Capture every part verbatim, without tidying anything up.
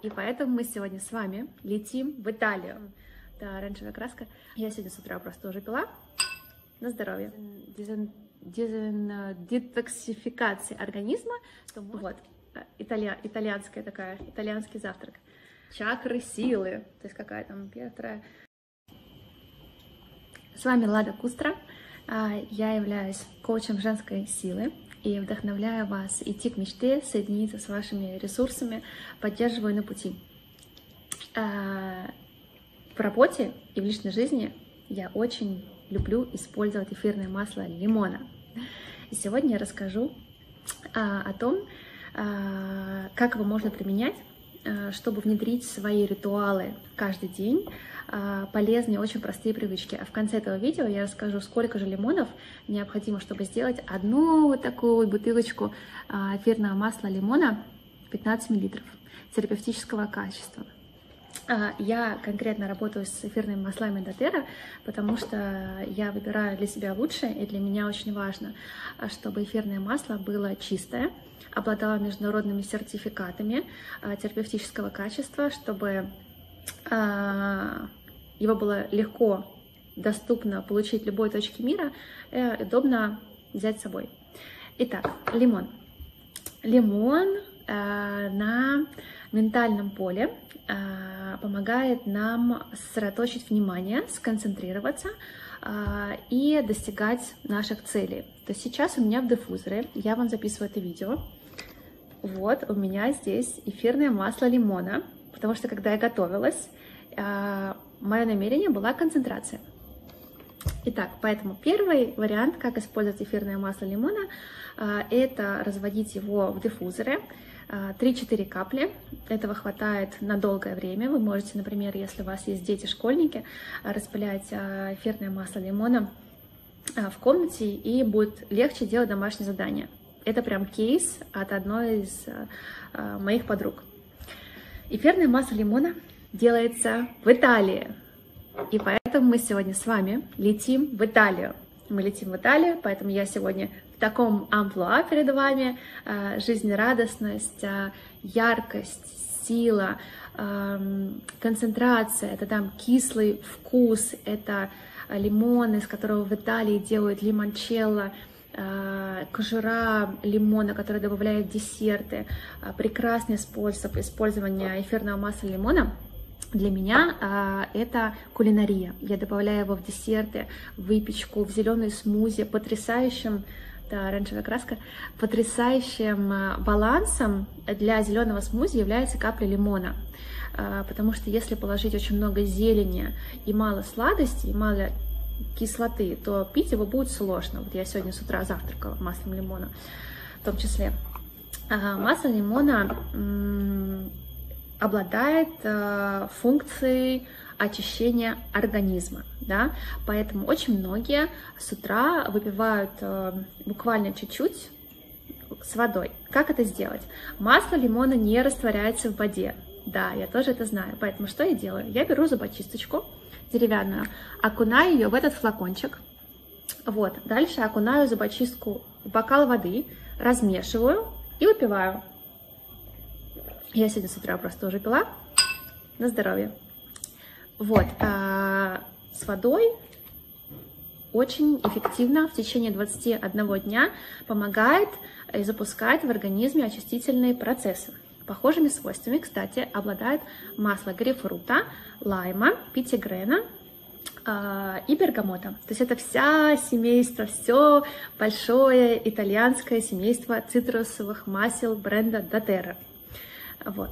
И поэтому мы сегодня с вами летим в Италию. Это оранжевая краска. Я сегодня с утра просто уже пила. На здоровье. Дезин... Дезин... Детоксификация организма. Вот. Италья... Итальянская такая, итальянский завтрак. Чакры силы. То есть какая там первая. С вами Лада Кустра. Я являюсь коучем женской силы и вдохновляю вас идти к мечте, соединиться с вашими ресурсами, поддерживаю на пути. В работе и в личной жизни я очень люблю использовать эфирное масло лимона. И сегодня я расскажу о том, как его можно применять, чтобы внедрить в свои ритуалы каждый день полезные, очень простые привычки. А в конце этого видео я расскажу, сколько же лимонов необходимо, чтобы сделать одну вот такую вот бутылочку эфирного масла лимона пятнадцать миллилитров терапевтического качества. Я конкретно работаю с эфирными маслами доTERRA, потому что я выбираю для себя лучшее, и для меня очень важно, чтобы эфирное масло было чистое, обладало международными сертификатами терапевтического качества, чтобы его было легко, доступно получить в любой точке мира и удобно взять с собой. Итак, лимон. Лимон э, на ментальном поле э, помогает нам сосредоточить внимание, сконцентрироваться э, и достигать наших целей. То есть сейчас у меня в диффузоре, я вам записываю это видео, вот у меня здесь эфирное масло лимона, потому что когда я готовилась, э, мое намерение была концентрация. Итак, поэтому первый вариант, как использовать эфирное масло лимона, это разводить его в диффузоре, три-четыре капли. Этого хватает на долгое время. Вы можете, например, если у вас есть дети, школьники, распылять эфирное масло лимона в комнате, и будет легче делать домашнее задание. Это прям кейс от одной из моих подруг. Эфирное масло лимона делается в Италии. И поэтому мы сегодня с вами летим в Италию. Мы летим в Италию, поэтому я сегодня в таком амплуа перед вами. Жизнерадостность, яркость, сила, концентрация. Это там кислый вкус, это лимон, из которого в Италии делают лимончелло, кожура лимона, который добавляют в десерты. Прекрасный способ использования эфирного масла лимона. Для меня а, это кулинария. Я добавляю его в десерты, в выпечку, в зеленые смузи. Потрясающим, это оранжевая краска, потрясающим а, балансом для зеленого смузи является капля лимона. А, потому что если положить очень много зелени и мало сладости, и мало кислоты, то пить его будет сложно. Вот я сегодня с утра завтракала маслом лимона в том числе. А, масло лимона обладает э, функцией очищения организма, да? Поэтому очень многие с утра выпивают э, буквально чуть-чуть с водой. Как это сделать? Масло лимона не растворяется в воде, да, я тоже это знаю, поэтому что я делаю? Я беру зубочисточку деревянную, окунаю ее в этот флакончик, вот, дальше окунаю зубочистку в бокал воды, размешиваю и выпиваю. Я сегодня с утра просто уже пила. На здоровье. Вот. А с водой очень эффективно в течение двадцати одного дня помогает и запускает в организме очистительные процессы. Похожими свойствами, кстати, обладает масло грейпфрута, лайма, пятигрена э, и бергамота. То есть это вся семейство, все большое итальянское семейство цитрусовых масел бренда доTERRA. Вот.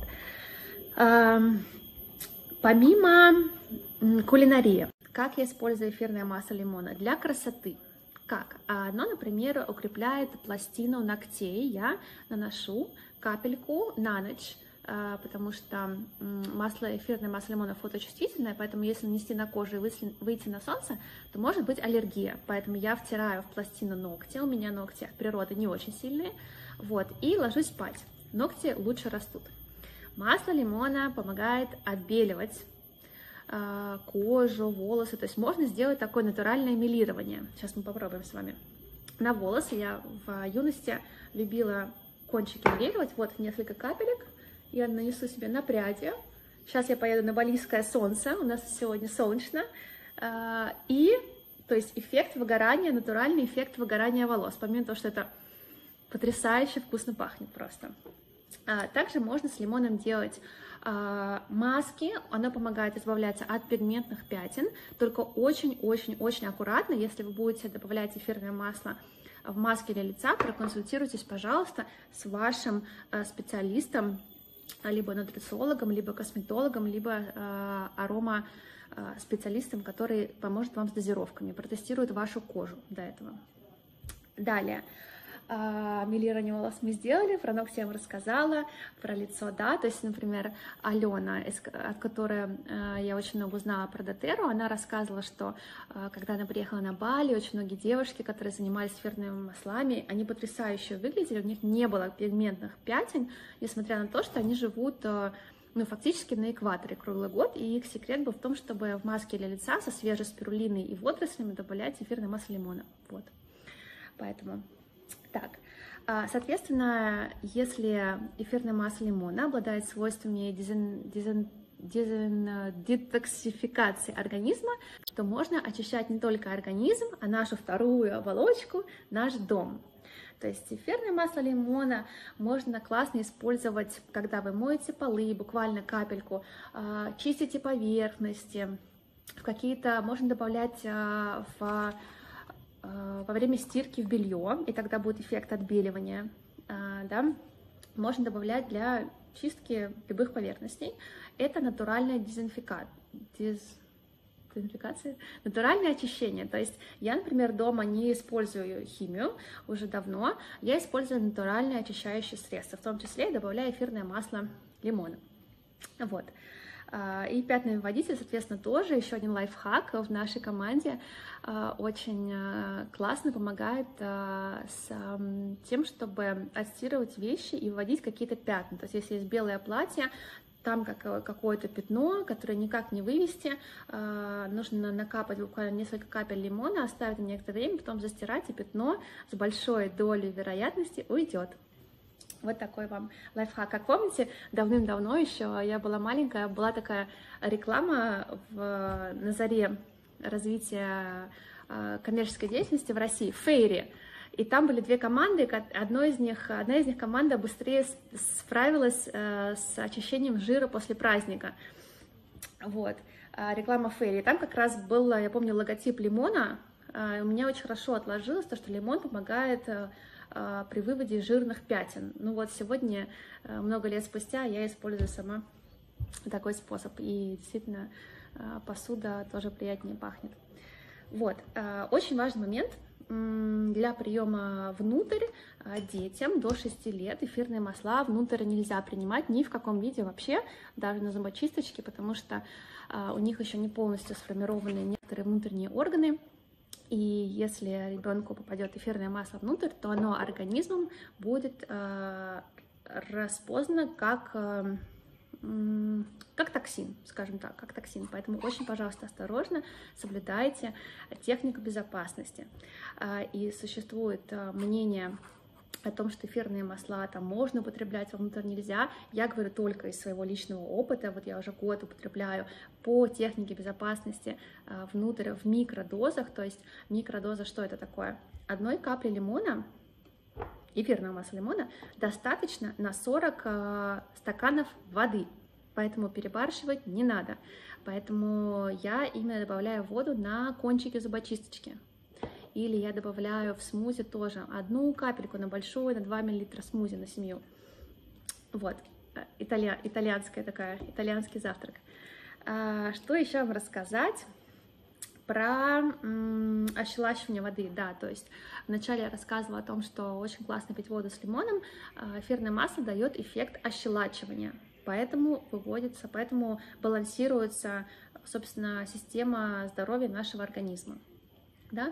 Помимо кулинарии, как я использую эфирное масло лимона? Для красоты. Как? Оно, например, укрепляет пластину ногтей. Я наношу капельку на ночь, потому что масло, эфирное масло лимона фоточувствительное, поэтому если нанести на кожу и выйти на солнце, то может быть аллергия. Поэтому я втираю в пластину ногти. У меня ногти от природы не очень сильные. Вот, и ложусь спать. Ногти лучше растут. Масло лимона помогает отбеливать э, кожу, волосы. То есть можно сделать такое натуральное мелирование. Сейчас мы попробуем с вами. На волосы я в юности любила кончики мелировать. Вот несколько капелек. я нанесу себе на пряди. Сейчас я поеду на балийское солнце, у нас сегодня солнечно. И, то есть, эффект выгорания, натуральный эффект выгорания волос, помимо того, что это потрясающе вкусно пахнет просто. Также можно с лимоном делать маски, оно помогает избавляться от пигментных пятен, только очень-очень-очень аккуратно, если вы будете добавлять эфирное масло в маске для лица, проконсультируйтесь, пожалуйста, с вашим специалистом, либо нутрициологом, либо косметологом, либо э, арома э, специалистом, который поможет вам с дозировками, протестирует вашу кожу до этого. Далее, э, милирование волос мы сделали, про ногти я вам рассказала, про лицо, да, то есть, например, Алена, от которой э, я очень много узнала про дотеру, она рассказывала, что э, когда она приехала на Бали, очень многие девушки, которые занимались эфирными маслами, они потрясающе выглядели, у них не было пигментных пятен, несмотря на то, что они живут, э, ну, фактически на экваторе круглый год, и их секрет был в том, чтобы в маске для лица со свежей спирулиной и водорослями добавлять эфирное масло лимона, вот, поэтому... Так, соответственно, если эфирное масло лимона обладает свойствами дезин, дезин, дезин, детоксификации организма, то можно очищать не только организм, а нашу вторую оболочку, наш дом. То есть эфирное масло лимона можно классно использовать, когда вы моете полы, буквально капельку, чистите поверхности, в какие-то можно добавлять в... во время стирки в белье, и тогда будет эффект отбеливания, да, можно добавлять для чистки любых поверхностей. Это натуральная дезинфика... дез... дезинфикация, натуральное очищение. То есть я, например, дома не использую химию уже давно, я использую натуральное очищающее средство, в том числе я добавляю эфирное масло лимона. Вот. И пятновыводитель, соответственно, тоже еще один лайфхак в нашей команде, очень классно помогает с тем, чтобы отстирывать вещи и выводить какие-то пятна. То есть если есть белое платье, там как, какое-то пятно, которое никак не вывести, нужно накапать буквально несколько капель лимона, оставить на некоторое время, потом застирать, и пятно с большой долей вероятности уйдет. Вот такой вам лайфхак. Как помните, давным-давно еще, я была маленькая, была такая реклама в, на заре развития э, коммерческой деятельности в России, Фейри. И там были две команды, одной из них, одна из них команда быстрее справилась э, с очищением жира после праздника. Вот, э, реклама Фейри. Там как раз был, я помню, логотип лимона. Э, у меня очень хорошо отложилось то, что лимон помогает... Э, при выводе жирных пятен. Ну вот сегодня, много лет спустя, я использую сама такой способ, и действительно посуда тоже приятнее пахнет. Вот, очень важный момент для приема внутрь детям до шести лет. Эфирные масла внутрь нельзя принимать ни в каком виде вообще, даже на зубочисточке, потому что у них еще не полностью сформированы некоторые внутренние органы. И если ребенку попадет эфирное масло внутрь, то оно организмом будет э, распознано как, э, как токсин, скажем так, как токсин. Поэтому очень, пожалуйста, осторожно соблюдайте технику безопасности. Э, и существует э, мнение о том, что эфирные масла там можно употреблять, вовнутрь нельзя. Я говорю только из своего личного опыта. Вот я уже год употребляю по технике безопасности э, внутрь в микродозах. То есть микродоза, что это такое? Одной капли лимона, эфирного масла лимона, достаточно на сорок э, стаканов воды. Поэтому перебарщивать не надо. Поэтому я именно добавляю воду на кончики зубочисточки. Или я добавляю в смузи тоже одну капельку на большую, на два миллилитра смузи на семью. Вот, италья, итальянская такая, итальянский завтрак. А, что еще вам рассказать про м, ощелачивание воды? Да, то есть вначале я рассказывала о том, что очень классно пить воду с лимоном. А, эфирное масло дает эффект ощелачивания, поэтому выводится, поэтому балансируется, собственно, система здоровья нашего организма. Да?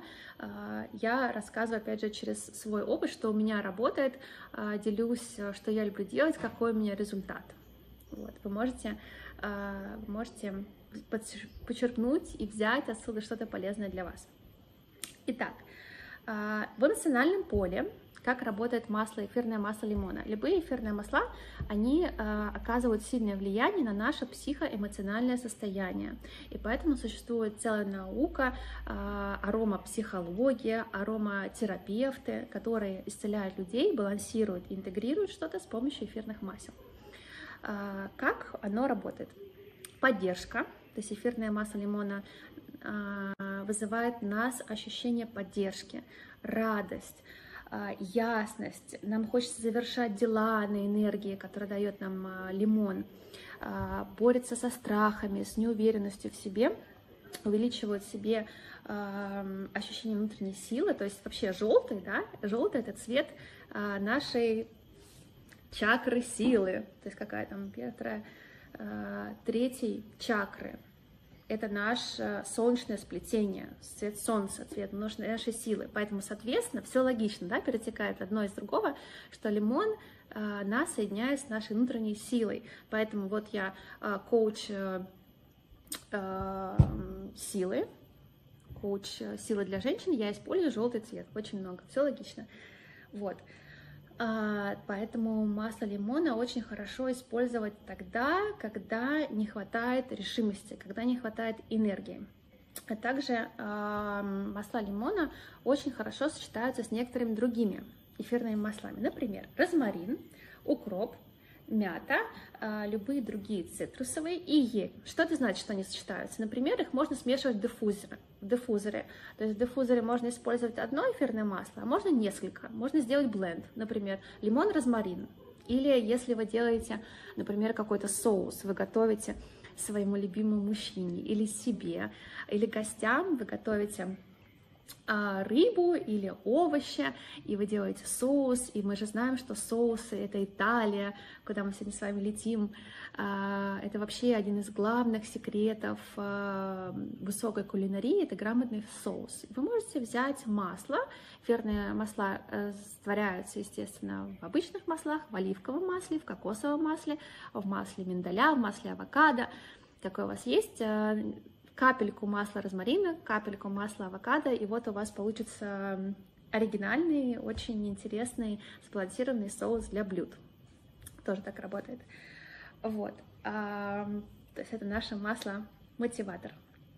Я рассказываю, опять же, через свой опыт, что у меня работает, делюсь, что я люблю делать, какой у меня результат. Вот. Вы можете, вы можете подчеркнуть и взять отсюда что-то полезное для вас. Итак, в эмоциональном поле как работает масло, эфирное масло лимона. Любые эфирные масла, они э, оказывают сильное влияние на наше психоэмоциональное состояние. И поэтому существует целая наука, э, аромапсихология, ароматерапевты, которые исцеляют людей, балансируют, интегрируют что-то с помощью эфирных масел. Э, как оно работает? Поддержка, то есть эфирное масло лимона э, вызывает в нас ощущение поддержки, радость, ясность, нам хочется завершать дела на энергии, которую дает нам лимон, борется со страхами, с неуверенностью в себе, увеличивает в себе ощущение внутренней силы, то есть вообще желтый, да, желтый это цвет нашей чакры силы, то есть какая там первая, третьей чакры. Это наше солнечное сплетение, цвет солнца, цвет нашей силы. Поэтому, соответственно, все логично, да, перетекает одно из другого, что лимон э, нас соединяет с нашей внутренней силой. Поэтому вот я э, коуч э, э, силы, коуч силы для женщин, я использую желтый цвет, очень много, все логично. Вот. Поэтому масло лимона очень хорошо использовать тогда, когда не хватает решимости, когда не хватает энергии. А также масла лимона очень хорошо сочетаются с некоторыми другими эфирными маслами. Например, розмарин, укроп, мята, любые другие цитрусовые и ель. Что это значит, что они сочетаются? Например, их можно смешивать в диффузоре. В диффузоре. То есть в диффузоре можно использовать одно эфирное масло, а можно несколько. Можно сделать бленд, например, лимон-розмарин. Или если вы делаете, например, какой-то соус, вы готовите своему любимому мужчине или себе, или гостям, вы готовите рыбу или овощи, и вы делаете соус, и мы же знаем, что соусы — это Италия, куда мы сегодня с вами летим, это вообще один из главных секретов высокой кулинарии, это грамотный соус. Вы можете взять масло, эфирные масла растворяются, естественно, в обычных маслах, в оливковом масле, в кокосовом масле, в масле миндаля, в масле авокадо, какое у вас есть, капельку масла розмарина, капельку масла авокадо, и вот у вас получится оригинальный, очень интересный сбалансированный соус для блюд. Тоже так работает. Вот. А, то есть это наше масло-мотиватор.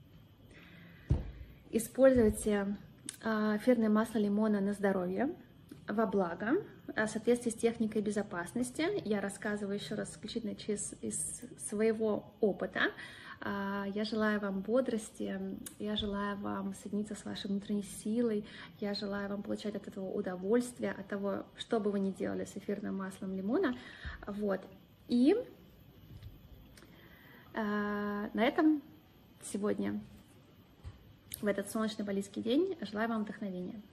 Используйте эфирное масло лимона на здоровье, во благо, в соответствии с техникой безопасности. Я рассказываю еще раз исключительно через, из своего опыта. Я желаю вам бодрости, я желаю вам соединиться с вашей внутренней силой, я желаю вам получать от этого удовольствие, от того, что бы вы ни делали с эфирным маслом лимона. Вот. И э, на этом сегодня, в этот солнечный балийский день, желаю вам вдохновения.